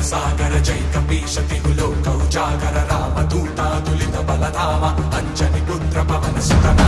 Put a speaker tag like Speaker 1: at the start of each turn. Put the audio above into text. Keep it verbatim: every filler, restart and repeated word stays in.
Speaker 1: सागर जय कपीश तिहुलोक उजागर रामदूता तुलित बलधामा अंजनी पुत्र पवन सुत